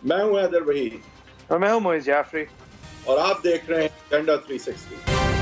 मैं हूं हैदर वहीद और मैं हूं मोइज़ जाफरी और आप देख रहे हैं एजेंडा 360।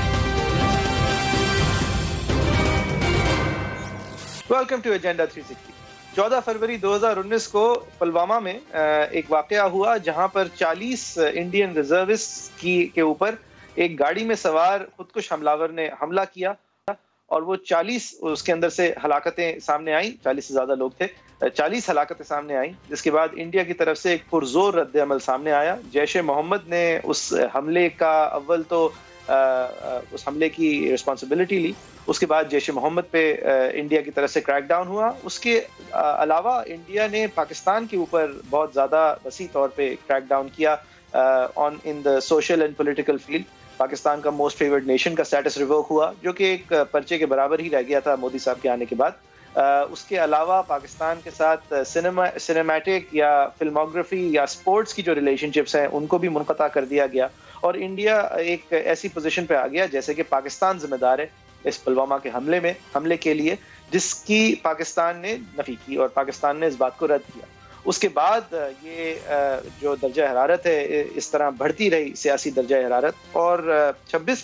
Welcome to agenda 360। 14 फरवरी 2019 को पुलवामा में एक वाकया हुआ जहां पर 40 इंडियन रिजर्विस्ट के ऊपर एक गाड़ी में सवार खुदकुश हमलावर ने हमला किया और वो 40 उसके अंदर से हलाकतें सामने आई। 40 से ज्यादा लोग थे, 40 हलाकतें सामने आई, जिसके बाद इंडिया की तरफ से एक पुरजोर रद्द अमल सामने आया। जैश ए मोहम्मद ने उस हमले का अव्वल तो उस हमले की रिस्पॉन्सिबिलिटी ली, उसके बाद जैश ए मोहम्मद पे इंडिया की तरफ से क्रैकडाउन हुआ। उसके अलावा इंडिया ने पाकिस्तान के ऊपर बहुत ज़्यादा वसी तौर पे क्रैकडाउन किया on in the social and political field. Pakistan का मोस्ट फेवर्ड नेशन का स्टेटस रिवोक हुआ, जो कि एक पर्चे के बराबर ही रह गया था मोदी साहब के आने के बाद। उसके अलावा पाकिस्तान के साथ सिनेमैटिक या फिल्मोग्राफी या स्पोर्ट्स की जो रिलेशनशिप्स हैं उनको भी मुनक़ता कर दिया गया और इंडिया एक ऐसी पोजीशन पे आ गया जैसे कि पाकिस्तान जिम्मेदार है इस पुलवामा के हमले के लिए, जिसकी पाकिस्तान ने नफी की और पाकिस्तान ने इस बात को रद्द किया। उसके बाद ये जो दर्जा हरारत है इस तरह बढ़ती रही, सियासी दर्जा हरारत, और 26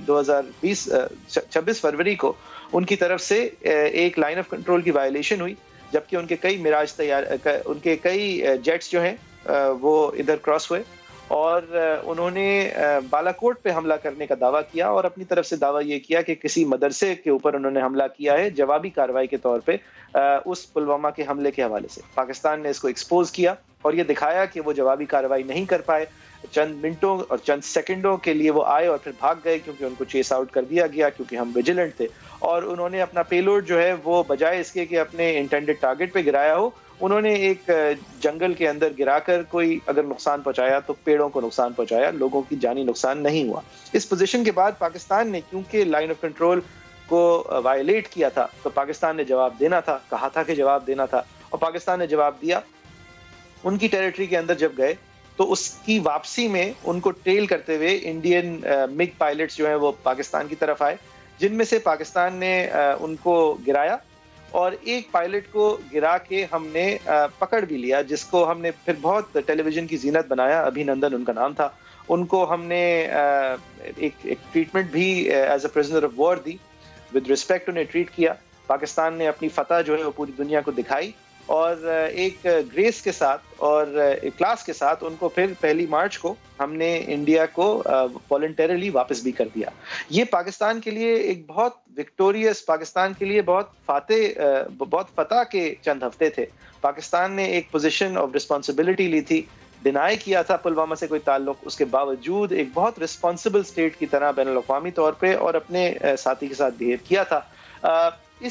फरवरी को उनकी तरफ से एक लाइन ऑफ कंट्रोल की वायलेशन हुई, जबकि उनके कई जेट्स जो हैं वो इधर क्रॉस हुए और उन्होंने बालाकोट पे हमला करने का दावा किया और अपनी तरफ से दावा ये किया कि किसी मदरसे के ऊपर उन्होंने हमला किया है जवाबी कार्रवाई के तौर पे उस पुलवामा के हमले के हवाले से। पाकिस्तान ने इसको एक्सपोज किया और ये दिखाया कि वो जवाबी कार्रवाई नहीं कर पाए। चंद मिनटों और चंद सेकंडों के लिए वो आए और फिर भाग गए क्योंकि उनको चेस आउट कर दिया गया, क्योंकि हम विजिलेंट थे। और उन्होंने अपना पेलोड जो है वो बजाय इसके कि अपने इंटेंडेड टारगेट पे गिराया हो, उन्होंने एक जंगल के अंदर गिराकर कोई अगर नुकसान पहुंचाया तो पेड़ों को नुकसान पहुंचाया, लोगों की जानी नुकसान नहीं हुआ। इस पोजीशन के बाद पाकिस्तान ने क्योंकि लाइन ऑफ कंट्रोल को वायलेट किया था तो पाकिस्तान ने जवाब देना था, कहा था कि जवाब देना था, और पाकिस्तान ने जवाब दिया। उनकी टेरिटरी के अंदर जब गए तो उसकी वापसी में उनको टेल करते हुए इंडियन मिग पायलट्स जो हैं वो पाकिस्तान की तरफ आए, जिनमें से पाकिस्तान ने उनको गिराया और एक पायलट को गिरा के हमने पकड़ भी लिया, जिसको हमने फिर बहुत टेलीविजन की जीनत बनाया। अभिनंदन उनका नाम था। उनको हमने एक ट्रीटमेंट भी as a prisoner of war दी, विद रिस्पेक्ट उन्हें ट्रीट किया। पाकिस्तान ने अपनी फतह जो है वो पूरी दुनिया को दिखाई और एक ग्रेस के साथ और एक क्लास के साथ उनको फिर 1 मार्च को हमने इंडिया को वॉलंटरीली वापस भी कर दिया। ये पाकिस्तान के लिए एक बहुत विक्टोरियस, पाकिस्तान के लिए बहुत फतह के चंद हफ्ते थे। पाकिस्तान ने एक पोजीशन ऑफ रिस्पॉन्सिबिलिटी ली थी, डिनाई किया था पुलवामा से कोई ताल्लुक, उसके बावजूद एक बहुत रिस्पॉन्सिबल स्टेट की तरह बैन अल-अक़वामी तौर पे और अपने साथी के साथ बिहेव किया था। इस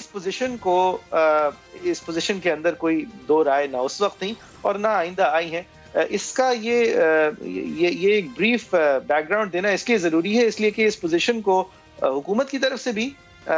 पोजीशन के अंदर कोई दो राय ना उस वक्त थी और ना आइंदा आई हैं। इसका ये एक ब्रीफ बैकग्राउंड देना इसलिए ज़रूरी है, इसलिए कि इस पोजीशन को हुकूमत की तरफ से भी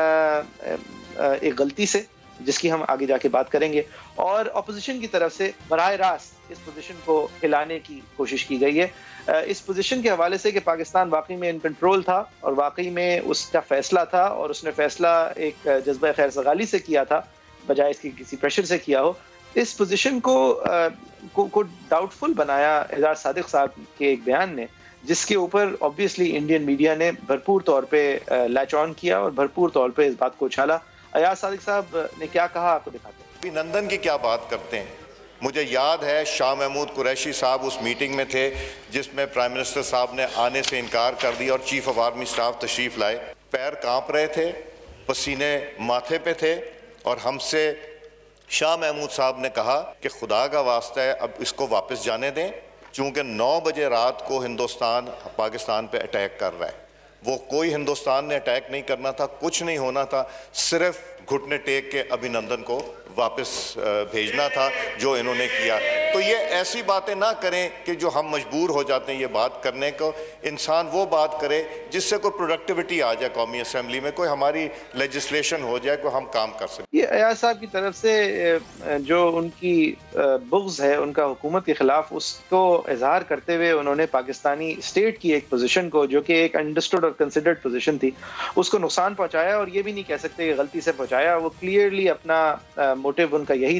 एक गलती से, जिसकी हम आगे जाके बात करेंगे, और अपोजिशन की तरफ से बराह रास्त इस पोजीशन को हिलाने की कोशिश की गई है। इस पोजीशन के हवाले से कि पाकिस्तान वाकई में इन कंट्रोल था और वाकई में उसका फैसला था और उसने फैसला एक जज्बा खैर सगाली से किया था बजाय इसकी किसी प्रेशर से किया हो। इस पोजीशन को डाउटफुल बनाया एजाज सादिक साहब के एक बयान ने, जिसके ऊपर ऑब्वियसली इंडियन मीडिया ने भरपूर तौर पे लैच ऑन किया और भरपूर तौर पे इस बात को उछाला। एजाज सादिक साहब ने क्या कहा आपको दिखाते हैं। अभिनंदन की क्या बात करते हैं। मुझे याद है शाह महमूद कुरैशी साहब उस मीटिंग में थे जिसमें प्राइम मिनिस्टर साहब ने आने से इनकार कर दिया और चीफ ऑफ आर्मी स्टाफ तशरीफ़ लाए। पैर कांप रहे थे, पसीने माथे पे थे और हमसे शाह महमूद साहब ने कहा कि खुदा का वास्ता है अब इसको वापस जाने दें, चूँकि 9 बजे रात को हिंदुस्तान पाकिस्तान पे अटैक कर रहा है। वो कोई हिंदुस्तान ने अटैक नहीं करना था, कुछ नहीं होना था, सिर्फ घुटने टेक के अभिनंदन को वापस भेजना था जो इन्होंने किया। तो ये ऐसी बातें ना करें कि जो हम मजबूर हो जाते हैं ये बात करने को। इंसान वो बात करे जिससे कोई प्रोडक्टिविटी आ जाए कौमी असम्बली में, कोई हमारी लेजिस्लेशन हो जाए, कोई हम काम कर सकें। ये एजाज साहब की तरफ से जो उनकी बुग़्ज़ है उनका हुकूमत के ख़िलाफ़, उसको इजहार करते हुए उन्होंने पाकिस्तानी स्टेट की एक पोजीशन को, जो कि एक अंडरस्टूड और कंसिडर्ड पोजीशन थी, उसको नुकसान पहुँचाया। और ये भी नहीं कह सकते कि गलती से पहुँचाया। वो क्लियरली अपना मोटिव उनका यही था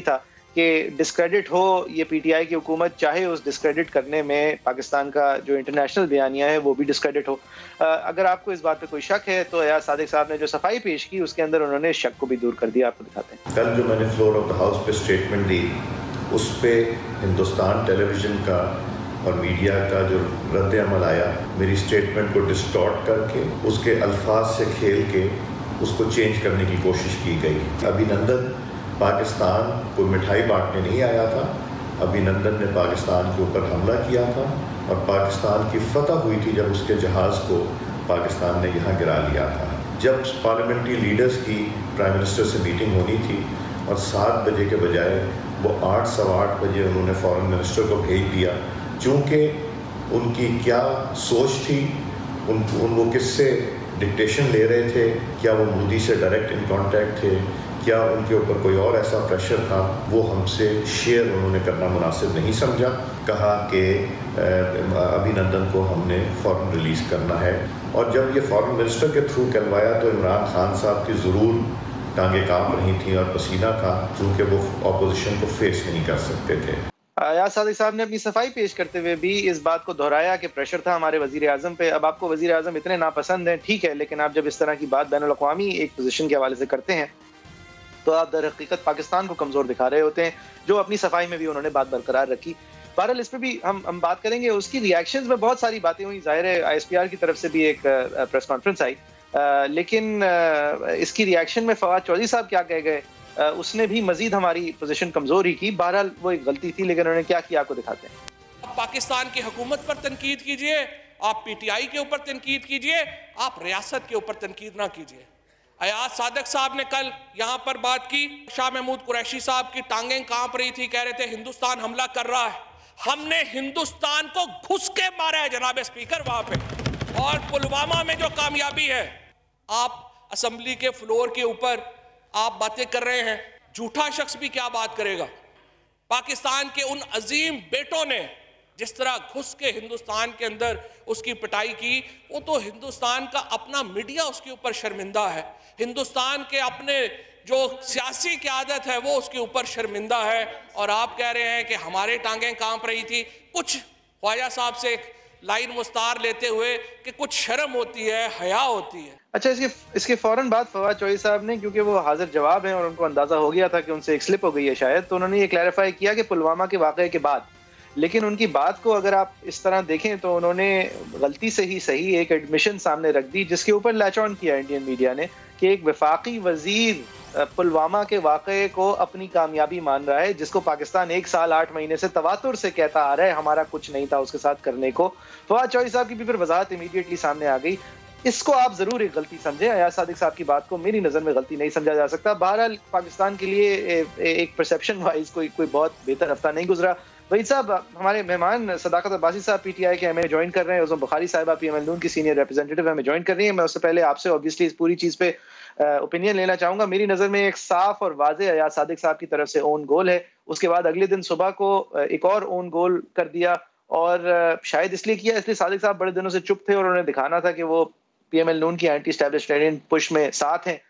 कि डिस्क्रेडिट हो ये पीटीआई की हुकूमत, चाहे उस डिस्क्रेडिट करने में पाकिस्तान का जो इंटरनेशनल बयानिया है वो भी डिस्क्रेडिट हो। अगर आपको इस बात पे कोई शक है तो अयाज सादिक साहब ने जो सफाई पेश की उसके अंदर उन्होंने शक को भी दूर कर दिया। आपको दिखाते हैं। कल जो मैंने फ्लोर ऑफ द हाउस पे स्टेटमेंट दी उस पे हिंदुस्तान टेलीविजन का और मीडिया का जो रद्द अमल आया, मेरी स्टेटमेंट को डिस्टॉर्ट करके उसके अल्फाज से खेल के उसको चेंज करने की कोशिश की गई। अभिनंदन पाकिस्तान कोई मिठाई बांटने नहीं आया था। अभिनंदन ने पाकिस्तान के ऊपर हमला किया था और पाकिस्तान की फतह हुई थी जब उसके जहाज़ को पाकिस्तान ने यहाँ गिरा लिया था। जब पार्लियामेंट्री लीडर्स की प्राइम मिनिस्टर से मीटिंग होनी थी और 7 बजे के बजाय वो 8 सवा 8 बजे उन्होंने फॉरेन मिनिस्टर को भेज दिया, चूँकि उनकी क्या सोच थी, वो किससे डिक्टेशन ले रहे थे, क्या वो मोदी से डायरेक्ट इन कांटेक्ट थे, क्या उनके ऊपर कोई और ऐसा प्रेशर था, वो हमसे शेयर उन्होंने करना मुनासिब नहीं समझा। कहा कि अभिनंदन को हमने फ़ौरन रिलीज़ करना है और जब ये फॉरेन मिनिस्टर के थ्रू करवाया तो इमरान खान साहब की ज़रूर टांगें कांप रही थी और पसीना था, क्योंकि वो ऑपोजिशन को फेस नहीं कर सकते थे। अयाज सादिक साहब ने अपनी सफाई पेश करते हुए भी इस बात को दोहराया कि प्रेशर था हमारे वजीर आजम पे। अब आपको वजीर आजम इतने नापसंद हैं, ठीक है, लेकिन आप जब इस तरह की बात बैनुल अक़वामी एक पोजीशन के हवाले से करते हैं तो आप दर हकीकत पाकिस्तान को कमज़ोर दिखा रहे होते हैं, जो अपनी सफाई में भी उन्होंने बात बरकरार रखी। बहरहाल इस पर भी हम बात करेंगे। उसकी रिएक्शंस में बहुत सारी बातें हुई, जाहिर है ISPR की तरफ से भी एक प्रेस कॉन्फ्रेंस आई, लेकिन इसकी रिएक्शन में फवाद चौधरी साहब क्या कह गए, उसने भी मजीद हमारी पोजीशन कमजोर ही की। बहरहाल वो एक गलती थी, लेकिन उन्होंने क्या किया आपको दिखाते हैं। आप पाकिस्तान की हुकूमत पर तनकीद कीजिए, आप PTI के ऊपर तनकीद कीजिए, आप रियासत के ऊपर तनकीद ना कीजिए। अयाज सादिक साहब ने कल यहाँ पर बात की, शाह महमूद कुरैशी साहब की टांगें कांप रही थी, कह रहे थे हिंदुस्तान हमला कर रहा है। हमने हिंदुस्तान को घुस के मारा है जनाब स्पीकर वहां पे। और पुलवामा में जो कामयाबी है, आप असेंबली के फ्लोर के ऊपर आप बातें कर रहे हैं, झूठा शख्स भी क्या बात करेगा। पाकिस्तान के उन अजीम बेटों ने जिस तरह घुस के हिंदुस्तान के अंदर उसकी पिटाई की, वो तो हिंदुस्तान का अपना मीडिया उसके ऊपर शर्मिंदा है, हिंदुस्तान के अपने जो सियासी क़यादत है वो उसके ऊपर शर्मिंदा है। और आप कह रहे हैं कि हमारे टांगें कांप रही थी। कुछ ख्वाजा साहब से एक लाइन मुस्तार लेते हुए कि कुछ शर्म होती है, हया होती है। अच्छा, इसके फौरन बाद फवाद चौधरी साहब ने, क्योंकि वो हाजिर जवाब हैं और उनको अंदाजा हो गया था कि उनसे एक स्लिप हो गई है शायद, तो उन्होंने ये क्लैरिफाई किया कि पुलवामा के वाक़े के बाद। लेकिन उनकी बात को अगर आप इस तरह देखें तो उन्होंने गलती से ही सही एक एडमिशन सामने रख दी, जिसके ऊपर लैच ऑन किया इंडियन मीडिया ने कि एक वफाकी वजीर पुलवामा के वाक़े को अपनी कामयाबी मान रहा है, जिसको पाकिस्तान 1 साल 8 महीने से तवातुर से कहता आ रहा है हमारा कुछ नहीं था उसके साथ करने को। फवाद चौधरी साहब की भी फिर वजाहत इमीडिएटली सामने आ गई। इसको आप जरूर एक गलती समझें, अयाज सादिक साहब की बात को मेरी नज़र में गलती नहीं समझा जा सकता। बहरहाल पाकिस्तान के लिए एक परसेप्शन वाइज कोई बहुत बेहतर हफ्ता नहीं गुजरा। वहीद साहब, हमारे मेहमान सदाकत अब्बासी साहब PTI के हमें ज्वाइन कर रहे हैं, उज़्मा बुखारी साहिबा PML नून की सीनियर रिप्रेजेंटेटिव हमें ज्वाइन कर रही हैं। मैं उससे पहले आपसे ऑब्वियसली इस पूरी चीज़ पे ओपिनियन लेना चाहूँगा। मेरी नज़र में एक साफ और वाज़े अयाज सादिक साहब की तरफ से ओन गोल है, उसके बाद अगले दिन सुबह को एक और ओन गोल कर दिया, और शायद इसलिए किया इसलिए सादिक साहब बड़े दिनों से चुप थे और उन्हें दिखाना था कि वो PML नून की एंटी एस्टैब्लिशमेंट पुश में साथ हैं।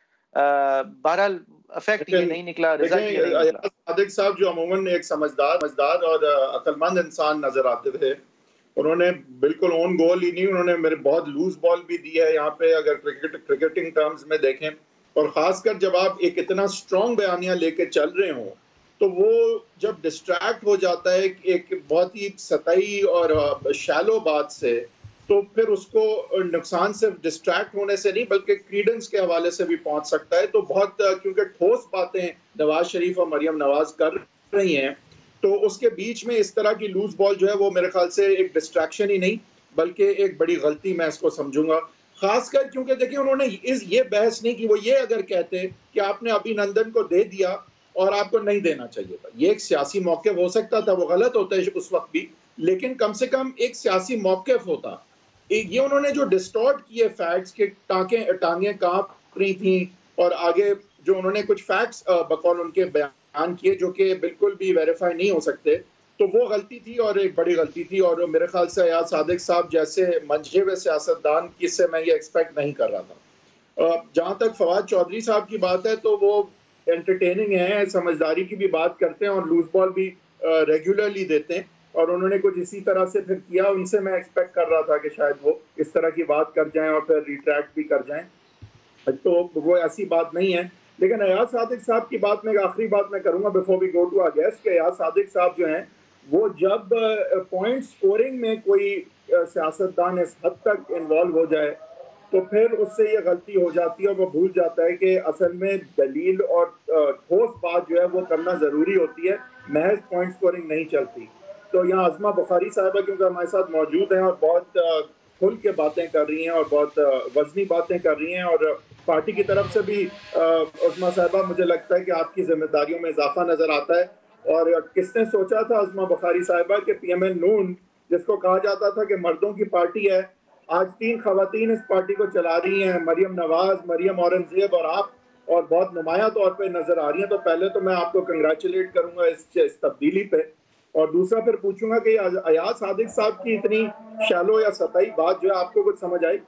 बहरहाल इफेक्ट ये नहीं निकला, रिजल्ट सादिक साहब जो अमूमन एक समझदार और अक्लमंद इंसान नजर आते थे, उन्होंने बिल्कुल ओन गोल ही नहीं, उन्होंने मेरे बहुत लूज बॉल भी दी है यहाँ पे अगर क्रिकेटिंग टर्म्स में देखें। और खासकर जब आप एक इतना स्ट्रॉन्ग बयानिया लेके चल रहे हो तो वो जब डिस्ट्रैक्ट हो जाता है एक बहुत ही सतही और शैलो बात से, तो फिर उसको नुकसान सिर्फ डिस्ट्रैक्ट होने से नहीं बल्कि क्रीडेंस के हवाले से भी पहुंच सकता है। तो बहुत क्योंकि ठोस बातें नवाज शरीफ और मरियम नवाज कर रही हैं, तो उसके बीच में इस तरह की लूज बॉल जो है वो मेरे ख्याल से एक डिस्ट्रैक्शन ही नहीं बल्कि एक बड़ी गलती मैं इसको समझूंगा। खासकर क्योंकि देखिए उन्होंने ये बहस नहीं की, वो ये अगर कहते कि आपने अभिनंदन को दे दिया और आपको नहीं देना चाहिए था, ये एक सियासी मौक़िफ़ हो सकता था, वो गलत होता है उस वक्त भी, लेकिन कम से कम एक सियासी मौक़िफ़ होता। ये उन्होंने जो डिस्टॉर्ट किए फैक्ट्स के टांगें कांप रही थी और आगे जो उन्होंने कुछ फैक्ट्स बकौल उनके बयान किए जो कि बिल्कुल भी वेरीफाई नहीं हो सकते, तो वो गलती थी और एक बड़ी गलती थी। और मेरे ख्याल से अयाज सादिक साहब जैसे मंझे हुए सियासतदान की से मैं ये एक्सपेक्ट नहीं कर रहा था। जहाँ तक फवाद चौधरी साहब की बात है तो वो एंटरटेनिंग हैं, समझदारी की भी बात करते हैं और लूज बॉल भी रेगुलरली देते हैं, और उन्होंने कुछ इसी तरह से फिर किया। उनसे मैं एक्सपेक्ट कर रहा था कि शायद वो इस तरह की बात कर जाएं और फिर रिट्रैक्ट भी कर जाएं, तो वो ऐसी बात नहीं है। लेकिन अयाज सादिक साहब की बात में एक आखिरी बात मैं करूंगा before we go to our guest, कि अयाज सादिक साहब जो हैं वो जब पॉइंट स्कोरिंग में कोई सियासतदान इस हद तक इन्वॉल्व हो जाए तो फिर उससे ये गलती हो जाती है और वो भूल जाता है कि असल में दलील और ठोस बात जो है वो करना ज़रूरी होती है, महज पॉइंट स्कोरिंग नहीं चलती। तो यहाँ अज़मा बुखारी साहिबा क्योंकि हमारे साथ मौजूद हैं और बहुत खुल के बातें कर रही हैं और बहुत वजनी बातें कर रही हैं, और पार्टी की तरफ से भी अज़मा साहिबा मुझे लगता है कि आपकी जिम्मेदारियों में इजाफा नज़र आता है। और किसने सोचा था अज़मा बुखारी साहिबा के PMN नून, जिसको कहा जाता था कि मर्दों की पार्टी है, आज 3 खवातीन इस पार्टी को चला रही हैं, मरियम नवाज, मरियम औरंगजेब और आप, और बहुत नुमायां तौर पे नजर आ रही हैं। तो पहले तो मैं आपको कंग्रेचुलेट करूंगा इस तब्दीली पे, और दूसरा फिर पूछूंगा कि अयाज सादिक साहब की इतनी शैलो या सतही बात जो है आपको कुछ समझ आई?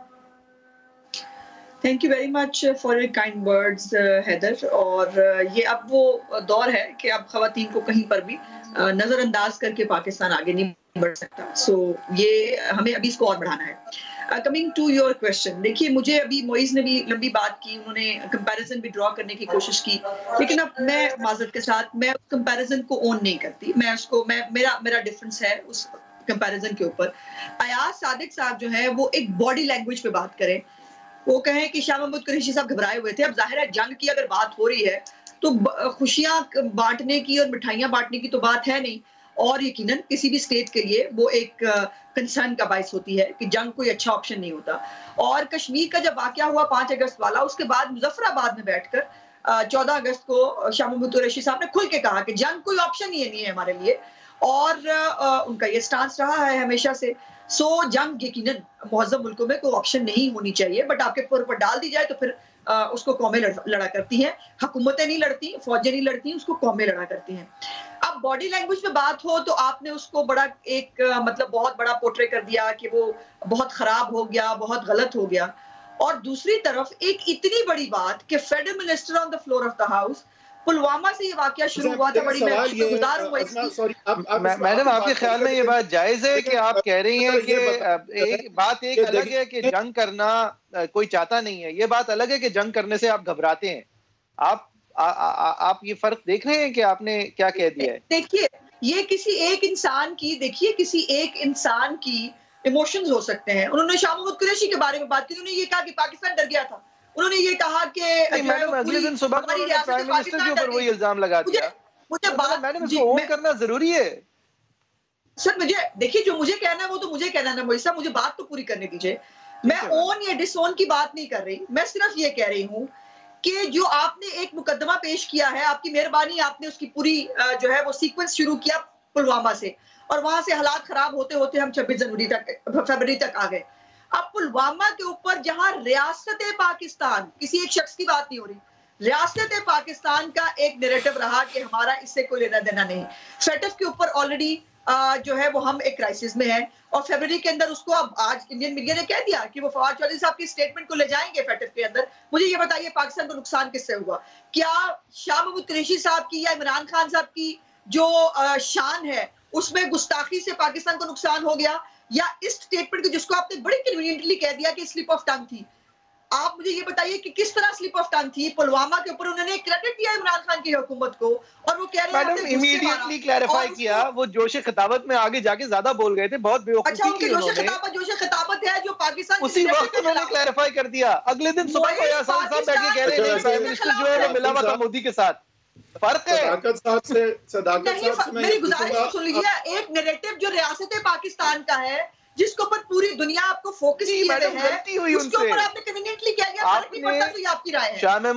Thank you very much for your kind words Haider. और ये अब वो दौर है कि अब खवातीन को कहीं पर भी नजरअंदाज करके पाकिस्तान आगे नहीं बढ़ सकता। सो ये हमें अभी इसको और बढ़ाना है। कमिंग टू योर क्वेश्चन, देखिए मुझे अभी मोइज ने भी लंबी बात की, उन्होंने कंपैरिजन भी ड्रॉ करने की कोशिश की, लेकिन अब मैं माजरत के साथ मैं उस कंपैरिजन को ओन नहीं करती। मेरा डिफरेंस है उस कंपैरिजन के ऊपर। अयाज सादिक साहब जो है वो एक बॉडी लैंग्वेज पे बात करें, वो कहें कि शाह महमूद कुरैशी साहब घबराए हुए थे। अब जाहिर है जंग की अगर बात हो रही है तो खुशियां बांटने की और मिठाइयां बांटने की तो बात है नहीं, और यकीनन किसी भी स्टेट के लिए वो एक कंसर्न का बायस होती है कि जंग कोई अच्छा ऑप्शन नहीं होता। और कश्मीर का जब वाकया हुआ 5 अगस्त वाला, उसके बाद मुजफ्फराबाद में बैठकर 14 अगस्त को शाह महमूद कुरैशी साहब ने खुल के कहा कि जंग कोई ऑप्शन ही नहीं है हमारे लिए, और उनका ये स्टांस रहा है हमेशा से। सो जंग यकीनन मुअज़्ज़म मुल्कों में कोई ऑप्शन नहीं होनी चाहिए, बट आपके ऊपर डाल दी जाए तो फिर उसको कौमें लड़ा करती हैं, हुकूमतें नहीं लड़ती, फौजें नहीं लड़ती, उसको कौमें लड़ा करती हैं। अब बॉडी लैंग्वेज में बात हो तो आपने उसको बड़ा एक मतलब बहुत बड़ा पोर्ट्रे कर दिया कि वो बहुत खराब हो गया, बहुत गलत हो गया। और दूसरी तरफ एक इतनी बड़ी बात कि federal minister on the floor of the house, Pulwama से ये वाकया शुरू हुआ था, बड़ी मैं शुक्रगुजार हूं। मैडम आपके ख्याल में ये बात जायज है कि आप कह रही हैं कि एक बात एक अलग है कि जंग करना कोई चाहता नहीं है, ये बात अलग है कि जंग करने से आप घबराते हैं। आप ये फर्क देख रहे हैं कि आपने क्या कह दिया है? देखिए ये किसी एक इंसान की इमोशंस हो सकते हैं। उन्होंने शाह महमूद कुरैशी के बारे में बात की, उन्होंने ये कहा कि पाकिस्तान डर गया था, उन्होंने ये कहा कि मैडम अगले दिन सुबह प्राइम मिनिस्टर के ऊपर वही इल्जाम लगा दिया। मुझे बात मैडम इसको ओन करना जरूरी है। सर मुझे देखिए, जो मुझे कहना है वो तो मुझे कहना है ना, मोइसा मुझे बात तो पूरी करने दीजिए। मैं ओन या डिसओन की बात नहीं कर रही, मैं सिर्फ ये कह रही हूँ कि जो आपने एक मुकदमा पेश किया है, आपकी मेहरबानी, आपने उसकी पूरी जो है वो सीक्वेंस शुरू किया पुलवामा से, और वहां से हालात खराब होते होते हम 26 फरवरी तक आ गए। अब पुलवामा के ऊपर जहां रियासत पाकिस्तान, किसी एक शख्स की बात नहीं हो रही, रियासत पाकिस्तान का एक नैरेटिव रहा कि हमारा इससे कोई लेना देना नहीं। फेटफ के ऊपर ऑलरेडी जो है वो हम एक क्राइसिस में है, और फरवरी के अंदर उसको अब आज इंडियन मीडिया ने कह दिया कि वो फवाद चौधरी साहब की स्टेटमेंट को ले जाएंगे फेटफ के अंदर। मुझे ये बताइए पाकिस्तान को नुकसान किससे हुआ? क्या शाह महमूद कुरैशी साहब की या इमरान खान साहब की जो शान है उसमें गुस्ताखी से पाकिस्तान को नुकसान हो गया, या इस स्टेटमेंट को जिसको आपने बड़ी कन्वीनियंटली कह दिया कि स्लिप ऑफ टंग थी? आप मुझे ये बताइए कि किस तरह स्लिप ऑफ टंग थी? पुलवामा के ऊपर उन्होंने क्रेडिट दिया इमरान खान की हुकूमत को, और वो कह रहे हैं मैडम इमीडिएटली क्लैरिफाई किया, वो जोश खिताबत में आगे जाके ज्यादा बोल गए थे, बहुत बेवकूफी की उन्होंने। जोश खिताबत है जो पाकिस्तान उसी वक्त उन्होंने क्लैरिफाई कर दिया। अगले दिन सुबह को साहब बैठ के कह रहे हैं प्राइम मिनिस्टर जो है वो मिला हुआ था मोदी के साथ। फर्क है। सदाकत साहब मेरी गुजारिश सुन लीजिए, एक नैरेटिव जो रियासत पाकिस्तान का है जिसके ऊपर पूरी दुनिया आपको फोकस किए हुए है, उसके ऊपर आपने कन्वीनियंटली क्या किया? फर्क नहीं पड़ता, तो ये आपकी राय है। शाह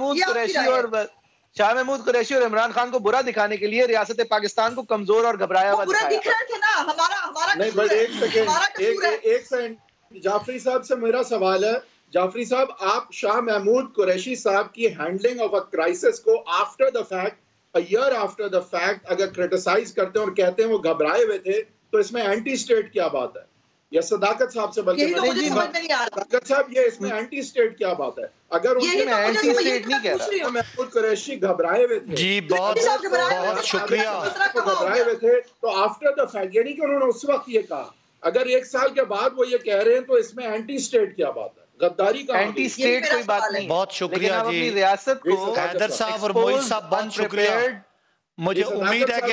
महमूद कुरैशी और इमरान खान को बुरा दिखाने के लिए रियासत पाकिस्तान को कमजोर और घबराया हुआ बुरा दिख रहे थे ना। हमारा नहीं, बट एक सेकंड जाफरी साहब से मेरा सवाल है। जाफरी साहब, आप शाह महमूद कुरैशी साहब की हैंडलिंग ऑफ अ क्राइसिस को after the fact, a year after the fact अगर क्रिटिसाइज करते हैं और कहते हैं वो घबराए हुए थे, तो इसमें एंटी स्टेट क्या बात है? या सदाकत साहब से बल्कि सदाकत साहब ये इसमें एंटी स्टेट क्या बात है? अगर एंटी स्टेट नहीं कह रहा, महमूद कुरैशी घबराए हुए थे जी, बहुत शुक्रिया, घबराए हुए थे तो आफ्टर द फैक्ट, यानी कि उन्होंने उस वक्त ये कहा, अगर 1 साल के बाद वो ये कह रहे हैं तो इसमें एंटी स्टेट क्या बात है? गद्दारी का एंटी स्टेट कोई बात नहीं। बहुत शुक्रिया जी रियासत को, हैदर साहब और मोइज साहब, बहुत शुक्रिया। मुझे उम्मीद है कि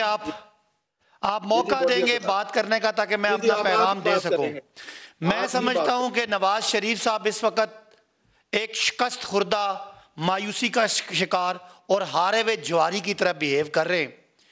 आप मौका देंगे बात करने का ताकि मैं अपना पैगाम दे सकूं। मैं समझता हूं कि नवाज शरीफ साहब इस वक्त एक शिकस्त खुर्दा, मायूसी का शिकार और हारे हुए ज्वारी की तरह बिहेव कर रहे हैं।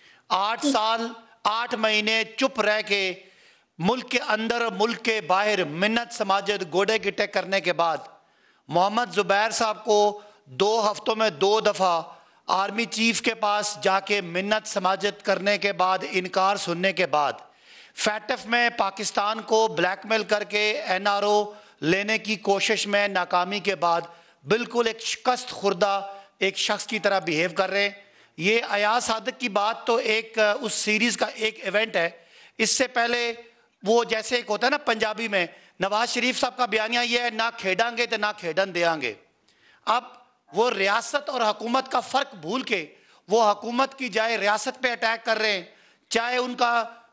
8 साल 8 महीने चुप रह के मुल्क के अंदर और मुल्क के बाहर मिन्नत समाजत गोडे गिटे करने के बाद मोहम्मद जुबैर साहब को 2 हफ्तों में 2 दफ़ा आर्मी चीफ के पास जाके मिन्नत समाजत करने के बाद, इनकार सुनने के बाद, फैटफ में पाकिस्तान को ब्लैकमेल करके NRO लेने की कोशिश में नाकामी के बाद बिल्कुल एक शिकस्त खुर्दा एक शख्स की तरह बिहेव कर रहे हैं। ये अयाज सादिक की बात तो एक उस सीरीज़ का एक इवेंट है। इससे पहले वो जैसे एक होता है ना पंजाबी में, नवाज शरीफ साहब का बयानिया ये है, ना खेडांगे तो ना खेडन देंगे। अब वो रियासत और हुकूमत का फ़र्क भूल के वो हुकूमत की जाए रियासत पे अटैक कर रहे हैं। चाहे उनका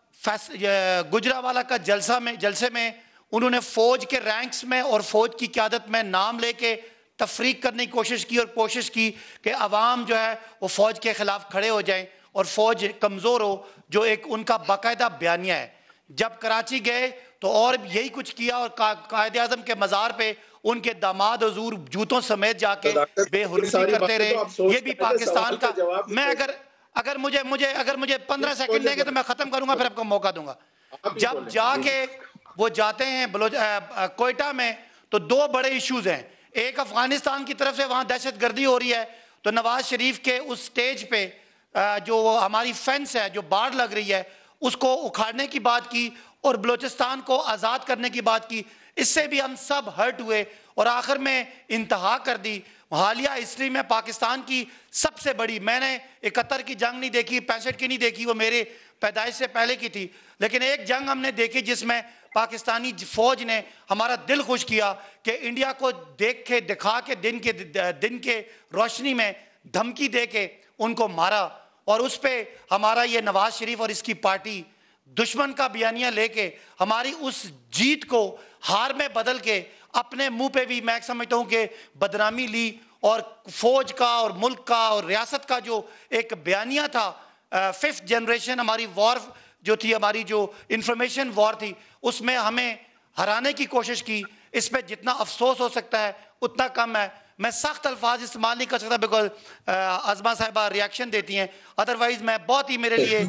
गुजरावाला का जलसे में उन्होंने फ़ौज के रैंक्स में और फ़ौज की क़यादत में नाम लेके तफरीक करने की कोशिश की और कोशिश की कि अवाम जो है वो फ़ौज के ख़िलाफ़ खड़े हो जाएं और फ़ौज कमज़ोर हो, जो एक उनका बाकायदा बयानिया है। जब कराची गए तो और यही कुछ किया और कायदे आज़म के मज़ार पे उनके दामाद हजूर जूतों समेत जाके बेहुरमती करते रहे। ये भी पाकिस्तान का, मैं अगर मुझे 15 सेकंड देंगे तो मैं खत्म करूंगा, फिर आपको मौका दूंगा। जब जाके वो जाते हैं कोयटा में तो 2 बड़े इश्यूज हैं। एक, अफगानिस्तान की तरफ से वहां दहशतगर्दी हो रही है तो नवाज शरीफ के उस स्टेज पे जो हमारी फेंस है, जो बाढ़ लग रही है, उसको उखाड़ने की बात की और बलूचिस्तान को आज़ाद करने की बात की। इससे भी हम सब हर्ट हुए और आखिर में इंतहा कर दी। हालिया हिस्ट्री में पाकिस्तान की सबसे बड़ी, मैंने 71 की जंग नहीं देखी, 65 की नहीं देखी, वो मेरे पैदाइश से पहले की थी, लेकिन एक जंग हमने देखी जिसमें पाकिस्तानी फौज ने हमारा दिल खुश किया कि इंडिया को देख के दिखा के दिन के रोशनी में धमकी दे के उनको मारा। और उस पे हमारा ये नवाज शरीफ और इसकी पार्टी दुश्मन का बयानिया लेके हमारी उस जीत को हार में बदल के अपने मुंह पे भी मैं समझता हूं कि बदनामी ली और फौज का और मुल्क का और रियासत का जो एक बयानिया था, 5th जनरेशन हमारी वॉर जो थी, हमारी जो इंफॉर्मेशन वॉर थी, उसमें हमें हराने की कोशिश की। इस पर जितना अफसोस हो सकता है उतना कम है। मैं सख्त अल्फाज इस्तेमाल नहीं कर सकता बिकॉज अज़मा साहिबा रिएक्शन देती हैं, अदरवाइज मैं बहुत ही मेरे लिए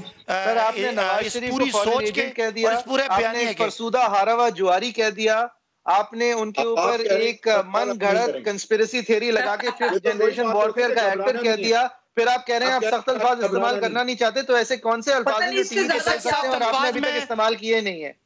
इस पूरी सोच के और इस पूरे बयानिए के फरसूदा हारा हुआ जुआरी कह दिया आपने, उनके ऊपर एक मन घड़त कंस्पिरेसी थ्योरी लगा के 5th जनरेशन वॉरफेयर का एक्टर कह दिया। फिर आप कह रहे हैं आप सख्त अल्फाज इस्तेमाल करना नहीं चाहते, तो ऐसे कौन से अल्फाज हैं जो टीवी पे कह सकते हैं और आपने अभी तक इस्तेमाल किए नहीं है?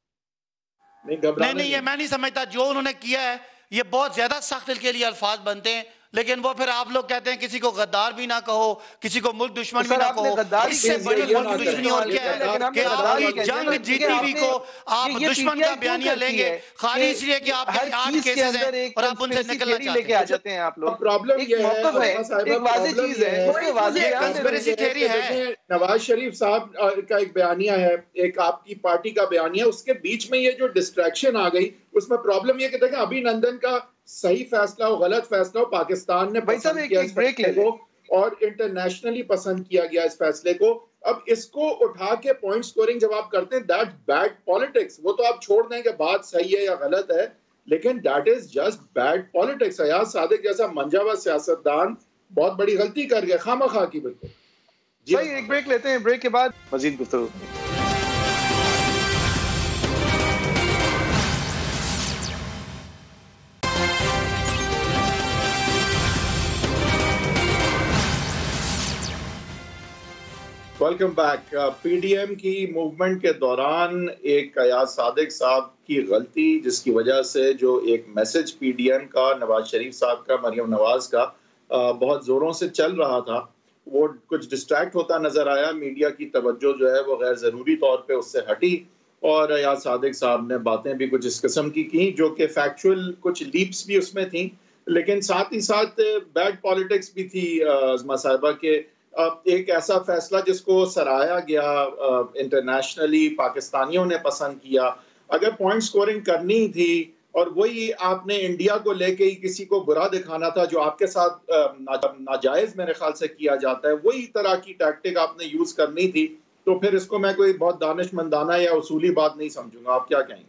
नहीं, ये मैं नहीं समझता। जो उन्होंने किया है ये बहुत ज्यादा सख्त के लिए अल्फाज बनते हैं, लेकिन वो फिर आप लोग कहते हैं किसी को गद्दार भी ना कहो, किसी को मुल्क दुश्मन भी ना कहो। इससे बड़ी मुल्क दुश्मनी और क्या है कि आप जंग जीती हुई को आप दुश्मन का बयानिया लेंगे खाली इसलिए कि आप 8 केसेस हैं और आप उनसे निकलना लेके आ जाते हैं। आप लोग प्रॉब्लम ये है, एक वाज़ेह चीज है, ये कंस्पिरेसी थ्योरी है। नवाज शरीफ साहब का एक बयानिया है, एक आपकी पार्टी का बयानिया, उसके बीच में ये जो डिस्ट्रैक्शन आ गई, उसमें प्रॉब्लम ये कि देखें अभिनंदन का सही फैसला हो गलत फैसला हो, पाकिस्तान ने पसंद किया इस फैसले को और इंटरनेशनली पसंद किया गया इस फैसले को। अब इसको उठा के पॉइंट स्कोरिंग जब आप करते हैं, दैट बैड पॉलिटिक्स। वो तो आप छोड़ दें कि बात सही है या गलत है, लेकिन that is just bad politics. Ayaz Sadiq जैसा मंजावा सियासतदान बहुत बड़ी गलती कर गया, खामखा की। बिल्कुल जी भाई, एक ब्रेक लेते हैं, ब्रेक के बाद मजीद गुफ्तगू। Welcome back. पीडीएम की मूवमेंट के दौरान एक अयाज सादिक साहब की गलती, जिसकी वजह से जो एक मैसेज पीडीएम का, नवाज शरीफ साहब का, मरियम नवाज का बहुत ज़ोरों से चल रहा था, वो कुछ डिस्ट्रैक्ट होता नज़र आया। मीडिया की तवज्जो जो है वो गैर ज़रूरी तौर पे उससे हटी और याद सादिक साहब ने बातें भी कुछ इस किस्म की जो कि फैक्चुअल कुछ लीप्स भी उसमें थी, लेकिन साथ ही साथ बैड पॉलिटिक्स भी थी अज़मा साहिबा के एक ऐसा फैसला जिसको सराहा गया इंटरनेशनली, पाकिस्तानियों ने पसंद किया। अगर पॉइंट स्कोरिंग करनी थी और वही आपने इंडिया को लेके ही किसी को बुरा दिखाना था जो आपके साथ नाजायज मेरे ख्याल से किया जाता है, वही तरह की टैक्टिक आपने यूज करनी थी, तो फिर इसको मैं कोई बहुत दानिशमंदाना या उसूली बात नहीं समझूंगा। आप क्या कहेंगे?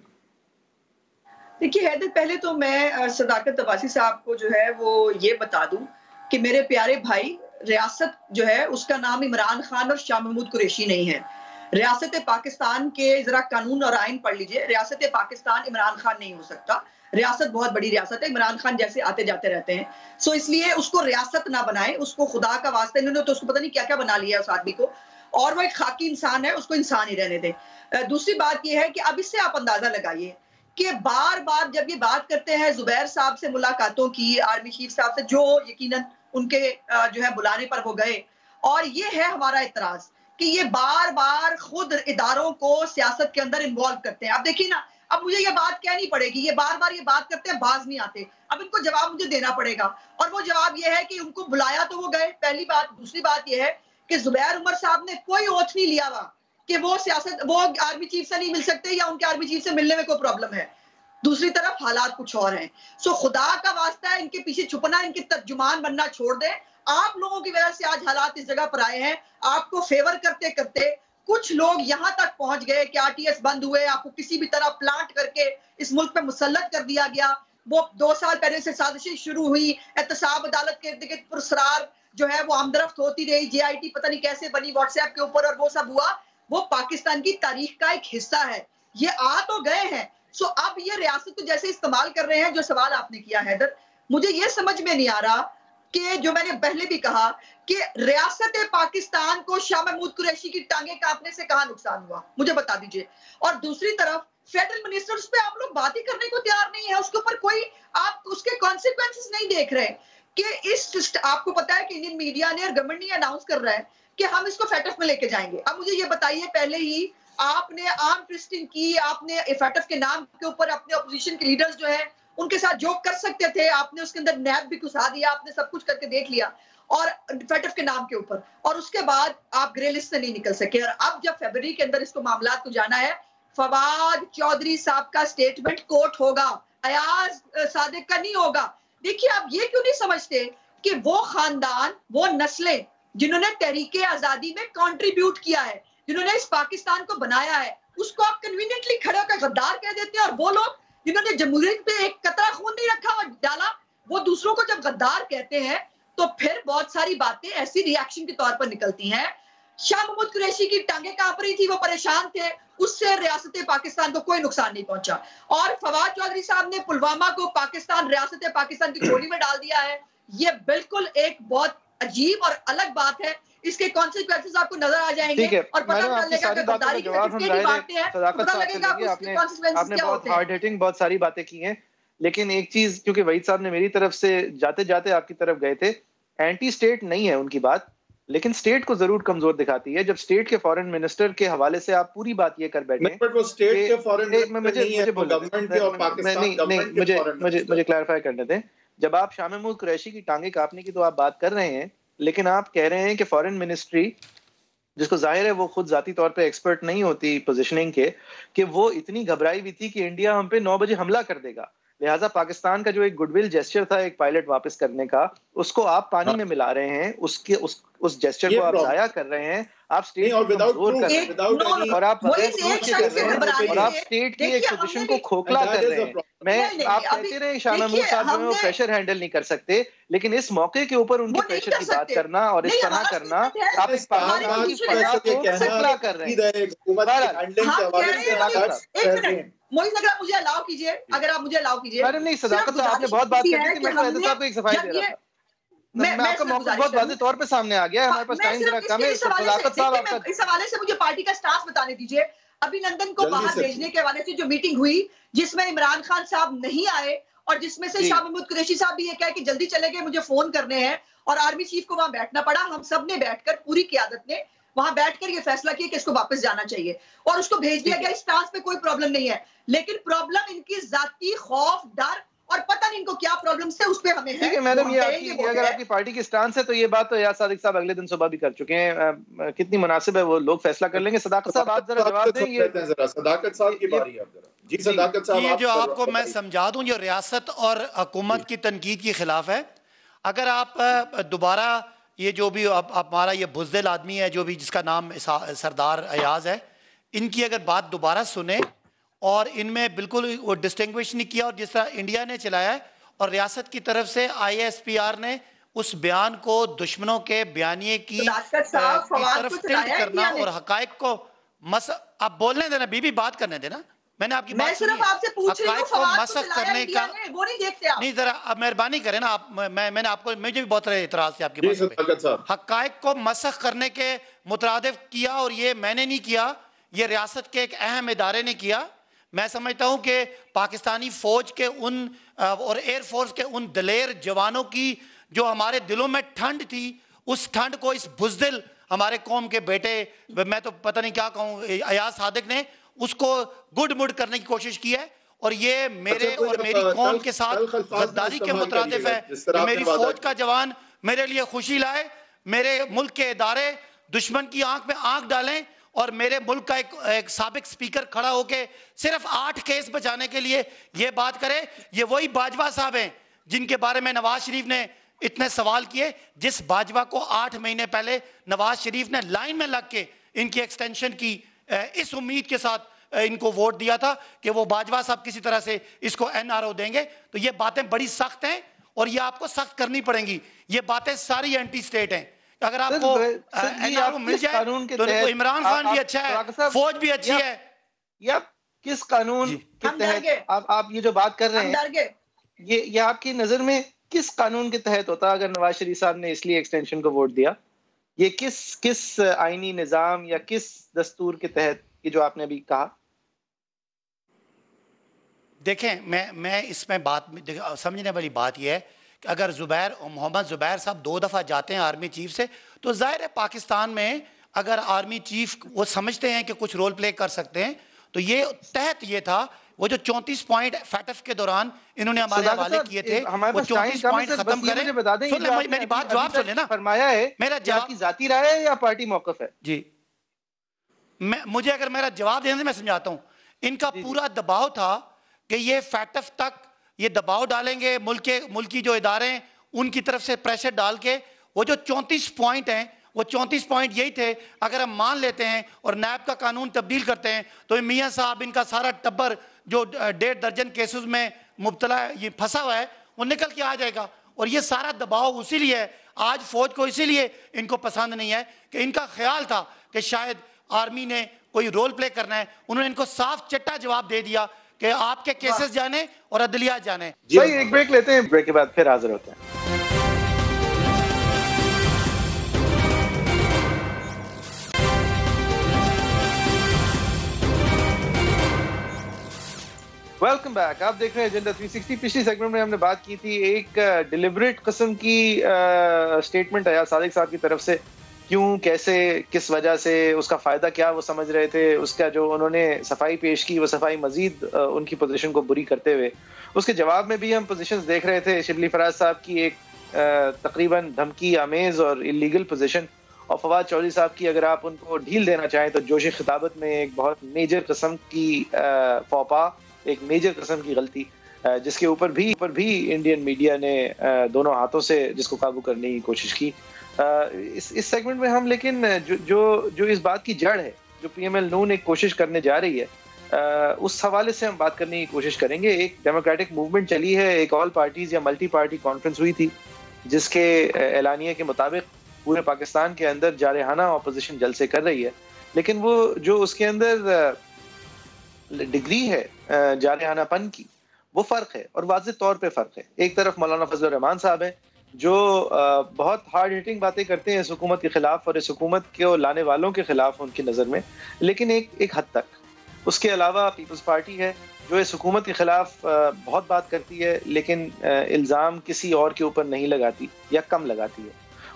देखिए हैदर, पहले तो मैं सदाकत अब्बासी साहब को जो है वो ये बता दूं कि मेरे प्यारे भाई, रियासत जो है उसका नाम इमरान खान और शाह महमूद कुरैशी नहीं है। रियासत पाकिस्तान के जरा कानून और आइन पढ़ लीजिए। रियासत पाकिस्तान इमरान खान नहीं हो सकता। रियासत बहुत बड़ी रियासत है, इमरान खान जैसे आते जाते रहते हैं। सो इसलिए उसको रियासत ना बनाए, उसको खुदा का वास्ता, इन्होंने तो उसको पता नहीं क्या क्या बना लिया है उस आदमी को, और वो एक खाकी इंसान है, उसको इंसान ही रहने दें। दूसरी बात यह है कि अब इससे आप अंदाजा लगाइए कि बार बार जब ये बात करते हैं जुबैर साहब से मुलाकातों की, आर्मी चीफ साहब से, जो यकीनन उनके जो है बुलाने पर वो गए, और ये है हमारा इतराज कि ये बार बार खुद इदारों को सियासत के अंदर इन्वॉल्व करते हैं। अब देखिए ना, अब मुझे ये बात कहनी पड़ेगी, ये बार बार ये बात करते हैं, बाज नहीं आते, अब इनको जवाब मुझे देना पड़ेगा, और वो जवाब ये है कि उनको बुलाया तो वो गए, पहली बात। दूसरी बात ये है कि जुबैर उमर साहब ने कोई ओथ नहीं लिया हुआ कि वो आर्मी चीफ से नहीं मिल सकते या उनके आर्मी चीफ से मिलने में कोई प्रॉब्लम है। दूसरी तरफ हालात कुछ और हैं। सो खुदा का वास्ता है, इनके पीछे छुपना, इनके तर्जुमान बनना छोड़ दें। आप लोगों की वजह से आज हालात इस जगह पर आए हैं। आपको फेवर करते करते कुछ लोग यहां तक पहुंच गए कि आरटीएस बंद हुए, आपको किसी भी तरह प्लांट करके इस मुल्क पे मुसल्लत कर दिया गया। वो 2 साल पहले से साजिशें शुरू हुई, एहतसाब अदालत के इर्द गिर्द पुरस्रार जो है वो आमदरफ्त होती रही, JIT पता नहीं कैसे बनी व्हाट्सएप के ऊपर, और वो सब हुआ। वो पाकिस्तान की तारीख का एक हिस्सा है। ये आ तो गए हैं। सो अब ये रियासत को जैसे इस्तेमाल कर रहे हैं, जो सवाल आपने किया हैदर, मुझे ये समझ में नहीं आ रहा कि जो मैंने पहले भी कहा कि रियासत पाकिस्तान को शाह महमूद कुरैशी की टांगे कांपने से कहां नुकसान हुआ, मुझे बता दीजिए। और दूसरी तरफ फेडरल मिनिस्टर्स पे आप लोग बात ही करने को तैयार नहीं है, उसके ऊपर कोई आप उसके कॉन्सिक्वेंसेस नहीं देख रहे कि इस आपको पता है कि इंडियन मीडिया ने और गवर्नमेंट ने अनाउंस कर रहा है कि हम इसको FATF में लेके जाएंगे। अब मुझे ये बताइए, पहले ही आपने आर्म ट्विस्टिंग की, आपने FATF के नाम के ऊपर अपने ऑपोजिशन के लीडर्स जो है उनके साथ जोक कर सकते थे, आपने उसके अंदर नैब भी घुसा दिया, आपने सब कुछ करके देख लिया, और FATF के नाम के ऊपर, और उसके बाद आप ग्रे लिस्ट से नहीं निकल सके। और अब जब फरवरी के अंदर इसको मामला को जाना है, फवाद चौधरी साहब का स्टेटमेंट कोर्ट होगा, अयाज सादिक का नहीं होगा। देखिए, आप ये क्यों नहीं समझते कि वो खानदान, वो नस्लें जिन्होंने तहरीके आजादी में कंट्रीब्यूट किया है, जिन्होंने इस पाकिस्तान को बनाया है, उसको आप कन्वीनियंटली खड़े होकर गद्दार कह देते हैं, और वो लोग जिन्होंने जमहूरियत पे एक कतरा खून नहीं रखा और डाला, वो दूसरों को जब गद्दार कहते हैं तो फिर बहुत सारी बातें ऐसी रिएक्शन के तौर पर निकलती हैं। शाह महमूद कुरैशी की टांगे कांप रही थी, वो परेशान थे, उससे रियासत पाकिस्तान को कोई नुकसान नहीं पहुंचा। और फवाद चौधरी साहब ने पुलवामा को पाकिस्तान, रियासत पाकिस्तान की झोली में डाल दिया है। ये बिल्कुल एक बहुत अजीब और अलग बात है। इसके कॉन्सिक्वेंसेस आपको नजर आ जाएंगे और पता चलेगा कि गद्दारी की बातें हैं, पता लगेगा उसके कॉन्सिक्वेंसेस क्या होते हैं। हार्ड हिटिंग बहुत सारी बातें की हैं, लेकिन एक चीज, क्योंकि वहीद साहब ने मेरी तरफ से जाते जाते आपकी तरफ गए थे, एंटी स्टेट नहीं है उनकी बात, लेकिन स्टेट को जरूर कमजोर दिखाती है। जब स्टेट के फॉरेन मिनिस्टर के हवाले से आप पूरी बात ये कर बैठे, मुझे क्लैरिफाई करने दें। जब आप शाह महमूद कुरैशी की टांगे कांपने की तो आप बात कर रहे हैं, लेकिन आप कह रहे हैं कि फॉरेन मिनिस्ट्री, जिसको जाहिर है वो खुद जाती तौर पे एक्सपर्ट नहीं होती पोजीशनिंग के, कि वो इतनी घबराई हुई थी कि इंडिया हम पे 9 बजे हमला कर देगा, लिहाजा पाकिस्तान का जो एक गुडविल जेस्चर था एक पायलट वापस करने का, उसको आप पानी में मिला रहे हैं, उस जेस्चर को आप जाया कर रहे हैं, आप स्टेट को कमजोर कर रहे हैं, और आप स्टेट की एक पोजीशन को खोखला कर रहे हैं। आप कहते रहे शाह महमूद साहब जो है वो प्रेशर हैंडल नहीं कर सकते, लेकिन इस मौके के ऊपर उनके प्रेशर की बात करना और इस तरह करना, आप इस पाकिस्तान की फजा को खोखला कर रहे हैं। मोहित अगर आप मुझे अलाउ कीजिए, अगर आप मुझे अलाउ कीजिए। अरे नहीं, सदाकत साहब आपने बहुत बात कर दी थी, मैं तो साहब को एक सफाई दे रहा था। मैं आपका मौका बहुत वाज़ेह तौर पे सामने आ गया, हमारे पास टाइम जरा कम है। सदाकत साहब, आपका इस हवाले से मुझे पार्टी का स्टांस बताने दीजिए। अभिनंदन को बाहर भेजने के हवाले से जो मीटिंग हुई, जिसमें इमरान खान साहब नहीं आए और जिसमें से शाह महमूद कुरैशी साहब भी ये कहे कि जल्दी चले गए, मुझे फोन करने हैं, और आर्मी चीफ को वहां बैठना पड़ा। हम सब ने बैठकर, पूरी क़यादत ने वहां बैठकर ये फैसला किया कि इसको वापस जाना चाहिए और उसको भेज दिया गया। इस टास्क पे कोई प्रॉब्लम नहीं है, लेकिन प्रॉब्लम इनकी जाती खौफ, डर और पता नहीं इनको क्या प्रॉब्लम से उस पे हमें है। ठीक है मैडम, ये अगर आपकी पार्टी की स्टांस है तो ये बात तो यार सादिक साहब अगले दिन सुबह भी कर चुके हैं। कितनी मुनासिब है वो लोग फैसला कर लेंगे। सदाकत साहब आप जरा जवाब दें। ये सदाकत साहब की बारी है जरा। जी सदाकत साहब, ये जो आपको मैं समझा दूं, जो रियासत और हुकूमत की तनकीद के खिलाफ है। अगर आप दोबारा ये जो भी हमारा ये बुज़दिल आदमी है जो भी जिसका नाम सरदार अयाज है, इनकी अगर बात दोबारा सुने और इनमें बिल्कुल वो डिस्टिंग्विश नहीं किया, और जिस तरह इंडिया ने चलाया है और रियासत की तरफ से ISPR ने उस बयान को दुश्मनों के बयानिए की तरफ टिल्ट करना और हकायक को आप बोलने देना, बीबी बात करने देना। मैंने आपकी बात सुनी, हकायक को मसख करने का वो नहीं देखते आप। नहीं, जरा अब मेहरबानी करें ना आप। मैंने आपको, मुझे भी बहुत एतराज थे आपकी बात पे। हकायक को मसख करने के मुतरादिफ किया और ये मैंने नहीं किया, ये रियासत के एक अहम इदारे ने किया। मैं समझता हूं कि पाकिस्तानी फौज के उन और एयरफोर्स के उन दलेर जवानों की जो हमारे दिलों में ठंड थी, उस ठंड को इस बुज़दिल हमारे कौम के बेटे, मैं तो पता नहीं क्या कहूं, अयाज सादिक ने उसको गुड मुड करने की कोशिश की है। और ये मेरे और मेरी कौम के साथ गद्दारी के मुतरादिफ है कि मेरी फौज का जवान मेरे लिए खुशी लाए, मेरे मुल्क के इदारे दुश्मन की आंख में आंख डालें और मेरे मुल्क का एक साबिक स्पीकर खड़ा होके सिर्फ 8 केस बचाने के लिए ये बात करे। ये वही बाजवा साहब हैं जिनके बारे में नवाज शरीफ ने इतने सवाल किए, जिस बाजवा को 8 महीने पहले नवाज शरीफ ने लाइन में लग के इनकी एक्सटेंशन की इस उम्मीद के साथ इनको वोट दिया था कि वो बाजवा साहब किसी तरह से इसको NRO देंगे। तो ये बातें बड़ी सख्त हैं और ये आपको सख्त करनी पड़ेंगी। ये बातें सारी एंटी स्टेट हैं। अगर आपको NRO मिल जाए तो इमरान खान भी अच्छा है, फौज भी अच्छी है। या किस कानून के तहत आप ये जो बात कर रहे हैं, ये आपकी नजर में किस कानून के तहत होता अगर नवाज शरीफ साहब ने इसलिए एक्सटेंशन को वोट दिया? ये किस आईनी निजाम या किस दस्तूर के तहत, ये जो आपने अभी कहा? देखें, मैं इसमें बात समझने वाली बात यह है कि अगर मोहम्मद जुबैर साहब 2 दफ़ा जाते हैं आर्मी चीफ से, तो जाहिर है पाकिस्तान में अगर आर्मी चीफ वो समझते हैं कि कुछ रोल प्ले कर सकते हैं, तो ये तहत ये था वो जो 34 पॉइंट फैटफ के दौरान इन्होंने हमारे हवाले किए थे, वो 34 पॉइंट खत्म करें। मेरी बात जवाब सुन लेना। फरमाया है मेरा जवाब की जाती राय है या पार्टी मौकफ है? जी, मुझे अगर मेरा जवाब देने से मैं समझाता हूं। इनका पूरा दबाव था कि ये फैटफ तक ये दबाव डालेंगे, मुल्की जो इदारे हैं उनकी तरफ से प्रेशर डाल के वो जो 34 पॉइंट हैं, वो 34 पॉइंट यही थे। अगर हम मान लेते हैं और नैब का कानून तब्दील करते हैं तो मियाँ साहब, इनका सारा टब्बर जो 1.5 दर्जन केसेस में मुब्तला ये फंसा हुआ है, वो निकल के आ जाएगा। और ये सारा दबाव उसीलिए है, आज फौज को इसीलिए इनको पसंद नहीं है कि इनका ख्याल था कि शायद आर्मी ने कोई रोल प्ले करना है। उन्होंने इनको साफ चिट्टा जवाब दे दिया कि आपके केसेस जाने और अदलिया जाने। सही, एक ब्रेक लेते हैं, ब्रेक के बाद फिर हाजिर होते हैं। वेलकम बैक, आप देख रहे हैं एजेंडा 360। पिछली सेगमेंट में हमने बात की थी एक डिलिबरेट किस्म की स्टेटमेंट आया सादिक साहब की तरफ से, क्यों, कैसे, किस वजह से, उसका फ़ायदा क्या वो समझ रहे थे। उसका जो उन्होंने सफाई पेश की, वो सफाई मजीद उनकी पोजीशन को बुरी करते हुए, उसके जवाब में भी हम पोजीशंस देख रहे थे। शिबली फराज साहब की एक तकरीबन धमकी आमेज और इलीगल पोजीशन, और फवाद चौधरी साहब की अगर आप उनको ढील देना चाहें तो जोश खिताबत में एक बहुत मेजर किस्म की फौपा, एक मेजर किस्म की गलती, जिसके ऊपर भी इंडियन मीडिया ने दोनों हाथों से जिसको काबू करने की कोशिश की। इस सेगमेंट में हम लेकिन जो इस बात की जड़ है, जो PML नून एक कोशिश करने जा रही है, उस हवाले से हम बात करने की कोशिश करेंगे। एक डेमोक्रेटिक मूवमेंट चली है, एक ऑल पार्टीज या मल्टी पार्टी कॉन्फ्रेंस हुई थी, जिसके एलानिया के मुताबिक पूरे पाकिस्तान के अंदर जारहाना अपोजिशन जलसे कर रही है, लेकिन वो जो उसके अंदर डिग्री है जारहानापन की, वो फ़र्क है और वाज़ेह तौर पे फ़र्क है। एक तरफ मौलाना फजल रहमान साहब हैं जो बहुत हार्ड हिटिंग बातें करते हैं इस हुकूमत के खिलाफ और इस हुकूमत को लाने वालों के खिलाफ उनकी नज़र में, लेकिन एक हद तक। उसके अलावा पीपल्स पार्टी है जो इस हुकूमत के खिलाफ बहुत बात करती है, लेकिन इल्ज़ाम किसी और के ऊपर नहीं लगाती या कम लगाती है।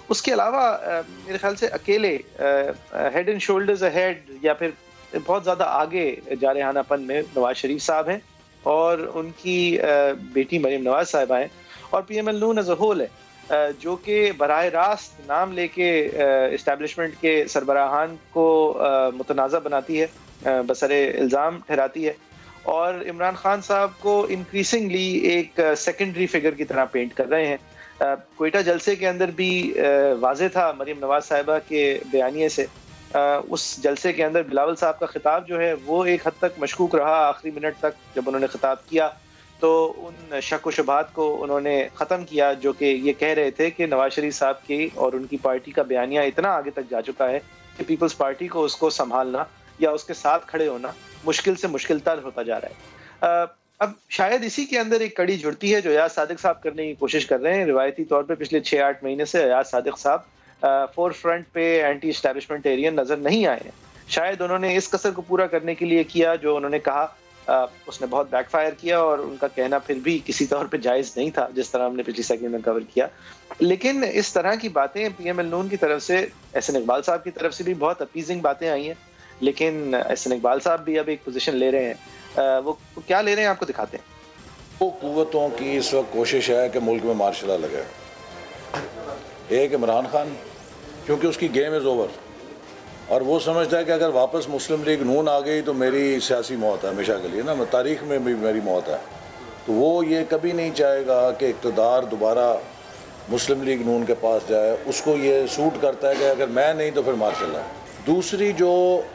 उसके अलावा मेरे ख्याल से अकेले हेड एंड शोल्डर्स अहेड या फिर बहुत ज़्यादा आगे जारहानापन में नवाज शरीफ साहब हैं और उनकी बेटी मरीम नवाज साहिबा हैं और PML Noon as a whole है जो कि बराह रास्त नाम लेके इस्टेब्लिशमेंट के सरबराहान को मुतनाज़ा बनाती है, बसरे इल्ज़ाम ठहराती है और इमरान खान साहब को इंक्रीजिंगली एक सेकेंडरी फिगर की तरह पेंट कर रहे हैं। कोयटा जलसे के अंदर भी वाज़े था मरीम नवाज साहिबा के बयानिए से, उस जलसे के अंदर बिलावल साहब का खिताब जो है वो एक हद तक मशकूक रहा। आखिरी मिनट तक जब उन्होंने खिताब किया तो उन शक व शुबहात को उन्होंने ख़त्म किया जो कि ये कह रहे थे कि नवाज शरीफ साहब की और उनकी पार्टी का बयानिया इतना आगे तक जा चुका है कि पीपल्स पार्टी को उसको संभालना या उसके साथ खड़े होना मुश्किल से मुश्किल तर होता जा रहा है। अब शायद इसी के अंदर एक कड़ी जुड़ती है जो अयाज सादिक साहब करने की कोशिश कर रहे हैं। रिवायती तौर पे पिछले 6-8 महीने से अयाज सादिक साहब फोर फ्रंट पे एंटी एस्टैब्लिशमेंटेरियन नजर नहीं आए हैं। शायद उन्होंने इस कसर को पूरा करने के लिए किया जो उन्होंने कहा, उसने बहुत बैकफायर किया और उनका कहना फिर भी किसी तौर पे जायज़ नहीं था जिस तरह हमने पिछली सेगमेंट में कवर किया। लेकिन इस तरह की बातें PML नून की तरफ से, एहसन इकबाल साहब की तरफ से भी बहुत अपीजिंग बातें आई हैं, लेकिन एहसन इकबाल साहब भी अब एक पोजीशन ले रहे हैं। वो क्या ले रहे हैं आपको दिखाते हैं। वो कुव्वतों की इस वक्त कोशिश है कि मुल्क में मार्शल लॉ लगे। एक इमरान खान, क्योंकि उसकी गेम इज़ ओवर और वो समझता है कि अगर वापस मुस्लिम लीग नून आ गई तो मेरी सियासी मौत है हमेशा के लिए ना, तारीख़ में भी मेरी मौत है। तो वो ये कभी नहीं चाहेगा कि इक़्तिदार दोबारा मुस्लिम लीग नून के पास जाए। उसको ये सूट करता है कि अगर मैं नहीं तो फिर मार्शल लॉ। दूसरी जो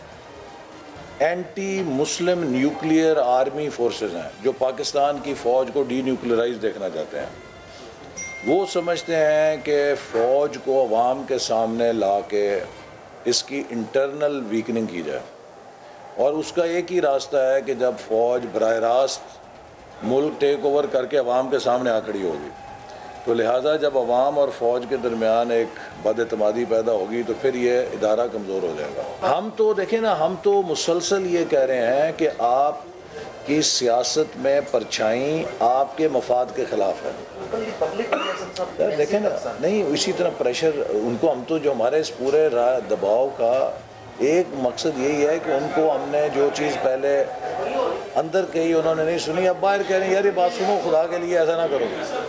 anti Muslim nuclear army forces हैं जो पाकिस्तान की फ़ौज को डीन्यूक्लियराइज देखना चाहते हैं, वो समझते हैं कि फ़ौज को अवाम के सामने ला के इसकी इंटरनल वीकनिंग की जाए और उसका एक ही रास्ता है कि जब फ़ौज बराह रास्त मुल्क टेक ओवर करके अवाम के सामने आ खड़ी होगी। तो लिहाजा जब अवाम और फ़ौज के दरमियान एक बदएतमादी पैदा होगी तो फिर ये इदारा कमज़ोर हो जाएगा। हम तो देखें ना, हम तो मुसलसल ये कह रहे हैं कि आप की सियासत में परछाई आपके मफाद के ख़िलाफ़ है। देखें ना, नहीं इसी तरह प्रेशर उनको, हम तो जो हमारे इस पूरे दबाव का एक मकसद यही है कि उनको हमने जो चीज़ पहले अंदर कही उन्होंने नहीं सुनी, अब बाहर कह रहे हैं यार ये बात सुनो, खुदा के लिए ऐसा ना करो।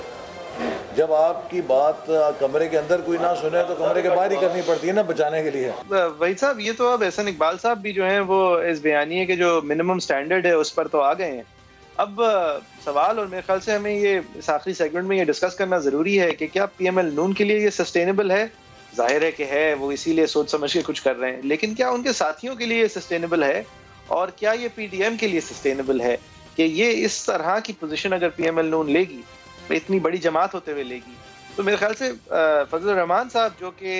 जब आपकी बात कमरे के अंदर कोई ना सुने तो कमरे के बाहर ही करनी पड़ती है ना बचाने के लिए। वही साहब, ये तो अब एहसन इकबाल साहब भी जो हैं वो इस बयानिए के जो मिनिमम स्टैंडर्ड है उस पर तो आ गए हैं। अब सवाल, और मेरे ख्याल से हमें ये इस आखिरी सेगमेंट में ये डिस्कस करना ज़रूरी है कि क्या PML नून के लिए ये सस्टेनेबल है। जाहिर है कि है, वो इसीलिए सोच समझ के कुछ कर रहे हैं, लेकिन क्या उनके साथियों के लिए सस्टेनेबल है और क्या ये PDM के लिए सस्टेनेबल है कि ये इस तरह की पोजीशन अगर PML नून लेगी, इतनी बड़ी जमात होते हुए लेगी। तो मेरे ख्याल से फजल रहमान साहब जो कि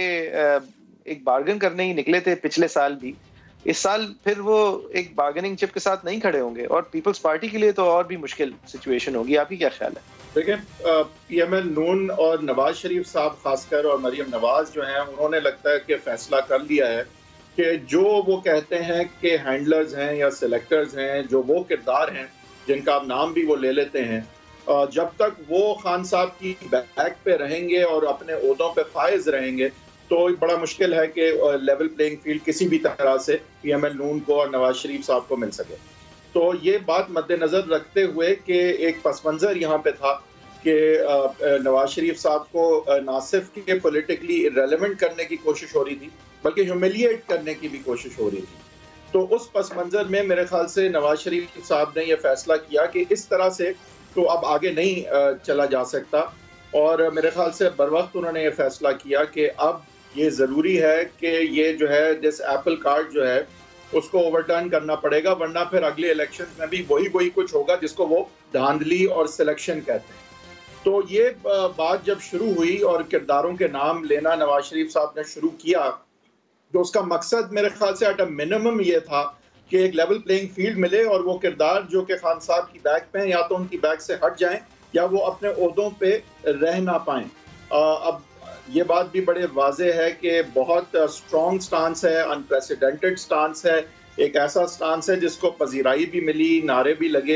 एक बार्गन करने ही निकले थे पिछले साल भी, इस साल फिर वो एक बार्गेनिंग चिप के साथ नहीं खड़े होंगे और पीपल्स पार्टी के लिए तो और भी मुश्किल सिचुएशन होगी। आपकी क्या ख्याल है? देखिए, PML नून और नवाज शरीफ साहब खासकर और मरीम नवाज जो हैं, उन्होंने लगता है कि फैसला कर लिया है कि जो वो कहते हैं कि हैंडलर्स हैं या सिलेक्टर्स हैं, जो वो किरदार हैं जिनका आप नाम भी वो ले लेते हैं, जब तक वो खान साहब की बैक पे रहेंगे और अपने ओहदों पे फायज रहेंगे तो बड़ा मुश्किल है कि लेवल प्लेइंग फील्ड किसी भी तरह से PML नून को और नवाज शरीफ साहब को मिल सके। तो ये बात मद्देनज़र रखते हुए कि एक पस मंज़र यहाँ पे था कि नवाज शरीफ साहब को ना सिर्फ के पॉलिटिकली इरेलेवेंट करने की कोशिश हो रही थी बल्कि ह्यूमिलिएट करने की भी कोशिश हो रही थी। तो उस पस मंज़र में मेरे ख्याल से नवाज शरीफ साहब ने यह फैसला किया कि इस तरह से तो अब आगे नहीं चला जा सकता और मेरे ख्याल से बर वक्त उन्होंने ये फैसला किया कि अब ये ज़रूरी है कि ये जो है जिस एप्पल कार्ड जो है उसको ओवरटर्न करना पड़ेगा, वरना फिर अगले इलेक्शन में भी वही कुछ होगा जिसको वो धांधली और सिलेक्शन कहते हैं। तो ये बात जब शुरू हुई और किरदारों के नाम लेना नवाज शरीफ साहब ने शुरू किया तो उसका मकसद मेरे ख्याल से एट अ मिनिमम ये था कि एक लेवल प्लेइंग फील्ड मिले और वो किरदार जो कि खान साहब की बैक पे हैं या तो उनकी बैक से हट जाएं या वो अपने ओहदों पे रह ना पाएं। अब ये बात भी बड़े वाजे है कि बहुत स्ट्रॉन्ग स्टांस है, अनप्रेसिडेंटेड स्टांस है, एक ऐसा स्टांस है जिसको पजीराई भी मिली, नारे भी लगे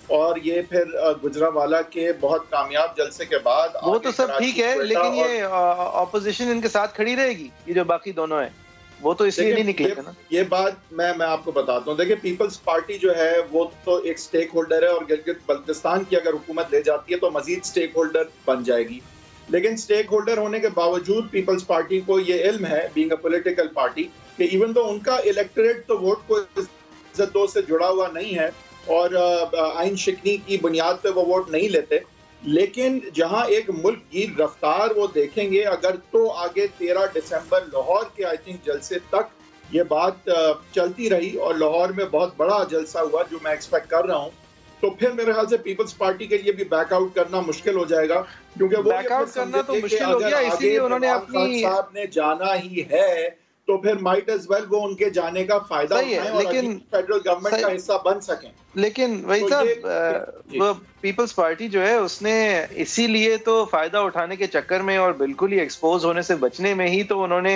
और ये फिर गुजरांवाला के बहुत कामयाब जलसे के बाद वो तो सब ठीक है, लेकिन ये ऑपोजिशन इनके साथ खड़ी रहेगी, ये जो बाकी दोनों है वो तो इसलिए नहीं निकलेगा ना। ये बात मैं आपको बताता हूँ। देखिए, पीपल्स पार्टी जो है वो तो एक स्टेक होल्डर है और गिलगित बल्तिस्तान की अगर हुकूमत ले जाती है तो मजीद स्टेक होल्डर बन जाएगी। लेकिन स्टेक होल्डर होने के बावजूद पीपल्स पार्टी को ये इल्म है, बीइंग अ पॉलिटिकल पार्टी, कि इवन तो उनका इलेक्टोरेट तो वोट को इज्जत से जुड़ा हुआ नहीं है और आइन शिकनी की बुनियाद पे वो वोट नहीं लेते, लेकिन जहां एक मुल्क की रफ्तार वो देखेंगे अगर तो आगे 13 दिसंबर लाहौर के आई थिंक जलसे तक ये बात चलती रही और लाहौर में बहुत बड़ा जलसा हुआ जो मैं एक्सपेक्ट कर रहा हूँ, तो फिर मेरे ख्याल से पीपल्स पार्टी के लिए भी बैकआउट करना मुश्किल हो जाएगा, क्योंकि वो बैकआउट करना तो मुश्किल हो गया, इसीलिए उन्होंने अपनी साहब ने जाना ही है तो फिर माइट एज वेल वो उनके जाने का फायदा उठाएं और फेडरल गवर्नमेंट का हिस्सा बन सकें। लेकिन वही साहब, वो पीपल्स पार्टी जो है उसने इसीलिए तो फायदा उठाने के चक्कर में और बिल्कुल ही एक्सपोज होने से बचने में ही तो उन्होंने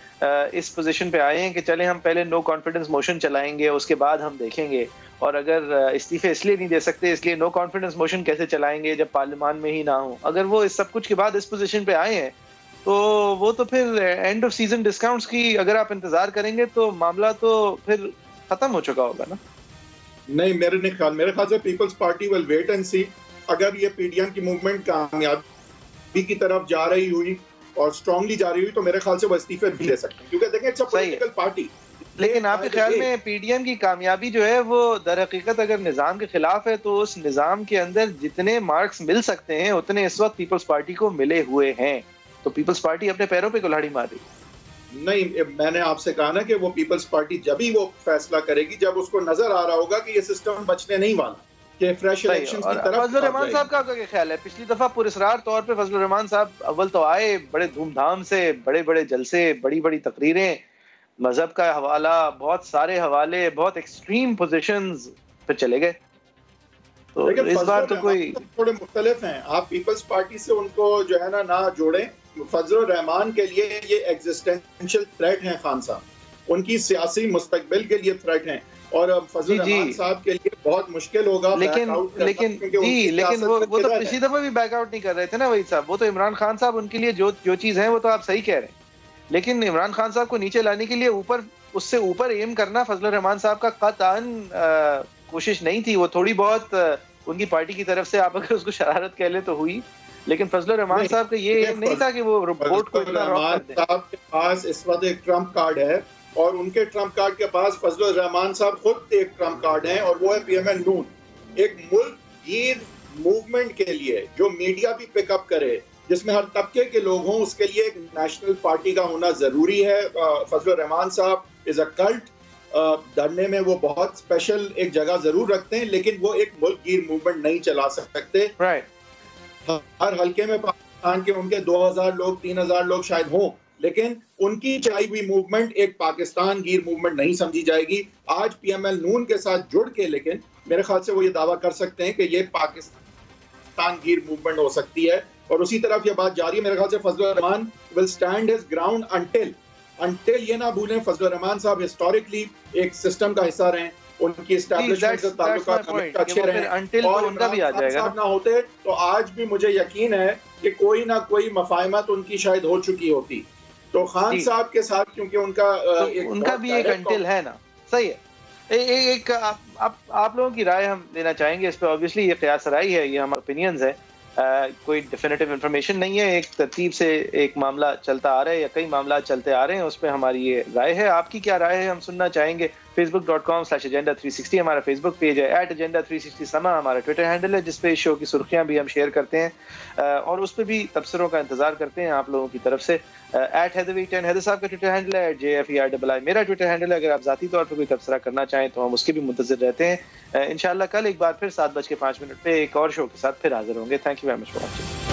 इस पोजीशन पे आए हैं कि चले हम पहले नो कॉन्फिडेंस मोशन चलाएंगे, उसके बाद हम देखेंगे, और अगर इस्तीफे इसलिए नहीं दे सकते इसलिए नो कॉन्फिडेंस मोशन कैसे चलाएंगे जब पार्लियामान में ही ना हो। अगर वो इस सब कुछ के बाद इस पोजीशन पे आए हैं तो वो तो फिर एंड ऑफ सीजन डिस्काउंट्स की अगर आप इंतजार करेंगे तो मामला तो फिर खत्म हो चुका होगा ना। नहीं, मेरे ख्याल से People's Party will wait and see. अगर ये पीडीएम की मूवमेंट कामयाबी की तरफ जा रही हुई और स्ट्रांगली जा रही हुई तो मेरे ख्याल से वो इस्तीफे भी दे सकते हैं, क्योंकि देखिए इट्स अ पॉलिटिकल पार्टी। लेकिन आपके ख्याल में पीडीएम की कामयाबी जो है वो दर हकीकत अगर निजाम के खिलाफ है तो उस निजाम के अंदर जितने मार्क्स मिल सकते हैं उतने इस वक्त पीपल्स पार्टी को मिले हुए हैं, तो पीपल्स पार्टी अपने पैरों पे कुल्हाड़ी मार रही। नहीं, मैंने आपसे कहा ना कि वो पीपल्स पार्टी जब ही वो फैसला करेगी जब उसको नजर आ रहा होगा कि ये सिस्टम बचने नहीं वाला, कि फ्रेश इलेक्शंस की तरफ। फजलुर रहमान साहब का क्या ख्याल है? पिछली दफा पुरस्कार तौर पे फजलुर रहमान साहब अव्वल तो आए, बड़े धूमधाम से, बड़े बड़े जलसे, बड़ी बड़ी तकरीरें, मजहब का हवाला, बहुत सारे हवाले, बहुत एक्सट्रीम पोजीशंस पे चले गए। तो इस बार तो कोई थोड़े मुख्तलिफ हैं। आप पीपल्स पार्टी से उनको जो है ना जोड़ें। फजलुर रहमान के लिए ये एग्जिस्टेंशियल थ्रेट हैं खान साहब, उनकी सियासी मुस्तकबिल के लिए थ्रेट हैं, और फजलुर रहमान साहब के लिए बहुत मुश्किल होगा। लेकिन वो तो पिछली दफा भी बैकआउट नहीं कर रहे थे ना वही साहब। वो तो इमरान खान साहब उनके लिए जो चीज है वो तो आप सही कह रहे हैं, लेकिन इमरान खान साहब को नीचे लाने के लिए उससे ऊपर एम करना फजलुर रहमान साहब का कतई कोशिश नहीं थी। वो थोड़ी बहुत उनकी पार्टी की तरफ से आप अगर उसको शरारत कह ले तो हुई, लेकिन फजलुर रहमान साहब का ये एम नहीं था कि वो वोट को इतना रॉक कर दें। साहब के पास इस वक्त एक ट्रम्प कार्ड है और उनके ट्रम्प कार्ड के पास फजलुर रहमान साहब खुद एक ट्रम्प कार्ड है और वो है पीएमएल नून। एक मुल्क गिर मूवमेंट के लिए जो मीडिया भी पिकअप करे, जिसमें हर तबके के लोग हों, उसके लिए एक नेशनल पार्टी का होना जरूरी है। फजलुर रहमान साहब इज अ कल्ट। धरने में वो बहुत स्पेशल एक जगह जरूर रखते हैं, लेकिन वो एक मुल्क गिर मूवमेंट नहीं चला सकते। हर हल्के में पाकिस्तान के उनके 2000 लोग 3000 लोग शायद हों, लेकिन उनकी चलाई हुई मूवमेंट एक पाकिस्तान गिर मूवमेंट नहीं समझी जाएगी। आज पीएमएल नून के साथ जुड़ के लेकिन मेरे ख्याल से वो ये दावा कर सकते हैं कि ये पाकिस्तान गिर मूवमेंट हो सकती है, और उसी तरफ ये बात जारी है। मेरे ख्याल से Fazlur Rahman will stand his ground until ये ना भूलें फजलुर रहमान साहब हिस्टोरिकली एक सिस्टम का हिस्सा रहे, उनकी एस्टैब्लिशमेंट से ताल्लुकात अच्छे रहे, और उनका भी आ जाएगा ना होते तो आज भी मुझे यकीन है कि कोई ना कोई मफाहमत उनकी शायद हो चुकी होती। तो खान साहब के साथ क्योंकि उनका भी एक अंटिल है ना, सही है। एक आप लोगों की राय हम लेना चाहेंगे इस पे। ऑब्वियसली ये क़यास राय है, ये हमारे ओपिनियंस है, कोई डेफिनेटिव इंफॉर्मेशन नहीं है। एक तरतीब से एक मामला चलता आ रहा है या कई मामला चलते आ रहे हैं, उस पर हमारी ये राय है। आपकी क्या राय है हम सुनना चाहेंगे। facebook.com/agenda360 हमारा फेसबुक पेज है, @agenda360 समा हमारा ट्विटर हैंडल है, जिसपे इस शो की सुर्खियां भी हम शेयर करते हैं और उस पर भी तबसरों का इंतजार करते हैं आप लोगों की तरफ से। @हैदर10 हैदर साहब का ट्विटर हैंडल है, JFERII मेरा ट्विटर हैंडल है। अगर आप जाती तौर पर कोई तबसरा करना चाहें तो हम उसके भी मुंतज़िर रहते हैं। इंशाल्लाह कल एक बार फिर 7:05 पे एक और शो के साथ फिर हाजिर होंगे। Thank you very much for watching.